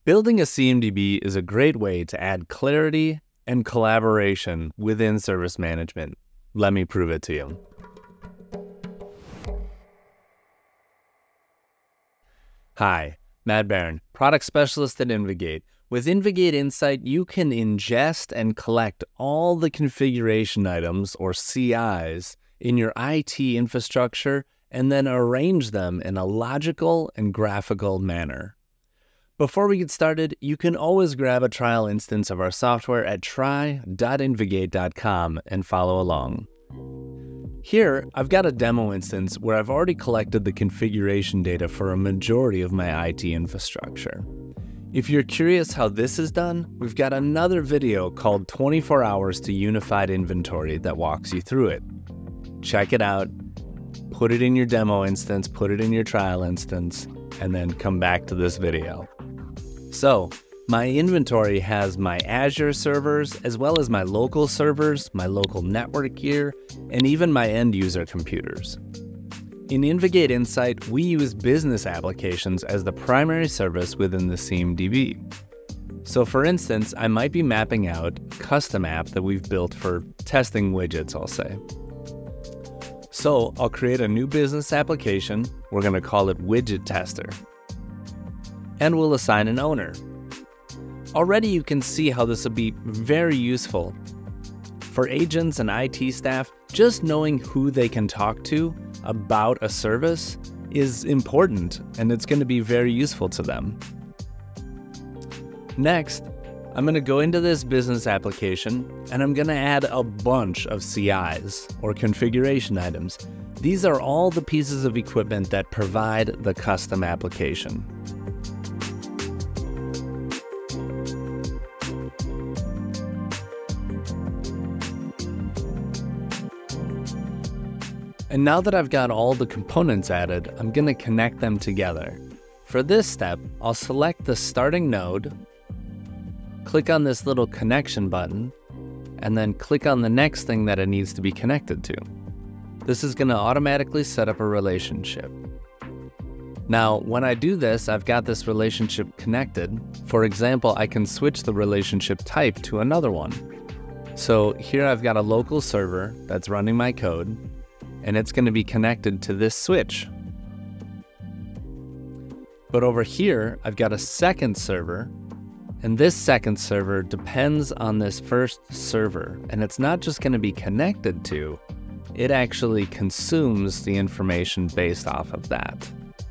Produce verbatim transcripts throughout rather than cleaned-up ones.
Building a C M D B is a great way to add clarity and collaboration within service management. Let me prove it to you. Hi, Matt Barron, Product Specialist at InvGate. With InvGate Insight, you can ingest and collect all the configuration items, or C Is, in your I T infrastructure and then arrange them in a logical and graphical manner. Before we get started, you can always grab a trial instance of our software at try dot invgate dot com and follow along. Here, I've got a demo instance where I've already collected the configuration data for a majority of my I T infrastructure. If you're curious how this is done, we've got another video called twenty-four hours to Unified Inventory that walks you through it. Check it out, put it in your demo instance, put it in your trial instance, and then come back to this video. So, my inventory has my Azure servers, as well as my local servers, my local network gear, and even my end user computers. In InvGate Insight, we use business applications as the primary service within the C M D B. So for instance, I might be mapping out a custom app that we've built for testing widgets, I'll say. So I'll create a new business application. We're going to call it Widget Tester. And we'll assign an owner. Already you can see how this will be very useful. For agents and I T staff, just knowing who they can talk to about a service is important, and it's going to be very useful to them. Next, I'm going to go into this business application and I'm going to add a bunch of C Is, or configuration items. These are all the pieces of equipment that provide the custom application. And now that I've got all the components added, I'm going to connect them together. For this step, I'll select the starting node, click on this little connection button, and then click on the next thing that it needs to be connected to. This is going to automatically set up a relationship. Now, when I do this, I've got this relationship connected. For example, I can switch the relationship type to another one. So here I've got a local server that's running my code, and it's going to be connected to this switch. But over here, I've got a second server, and this second server depends on this first server, and it's not just going to be connected to, it actually consumes the information based off of that.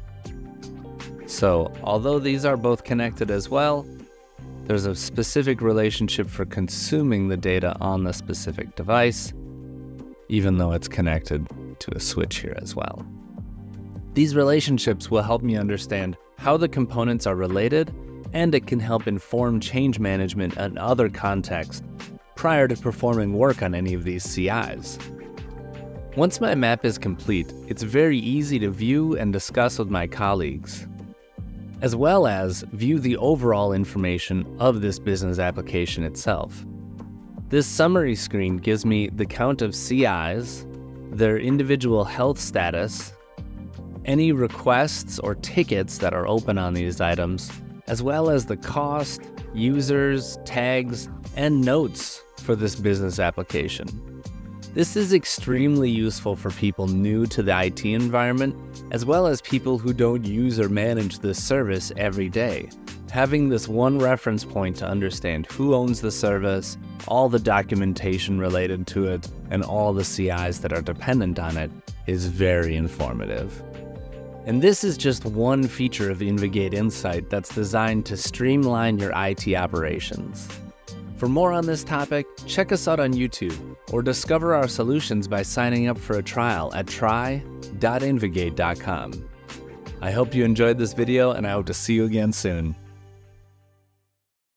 So, although these are both connected as well, there's a specific relationship for consuming the data on the specific device, even though it's connected to a switch here as well. These relationships will help me understand how the components are related, and it can help inform change management and other contexts prior to performing work on any of these C Is. Once my map is complete, it's very easy to view and discuss with my colleagues, as well as view the overall information of this business application itself. This summary screen gives me the count of C Is, their individual health status, any requests or tickets that are open on these items, as well as the cost, users, tags, and notes for this business application. This is extremely useful for people new to the I T environment, as well as people who don't use or manage this service every day. Having this one reference point to understand who owns the service, all the documentation related to it, and all the C Is that are dependent on it is very informative. And this is just one feature of InvGate Insight that's designed to streamline your I T operations. For more on this topic, check us out on YouTube, or discover our solutions by signing up for a trial at try dot invgate dot com. I hope you enjoyed this video, and I hope to see you again soon.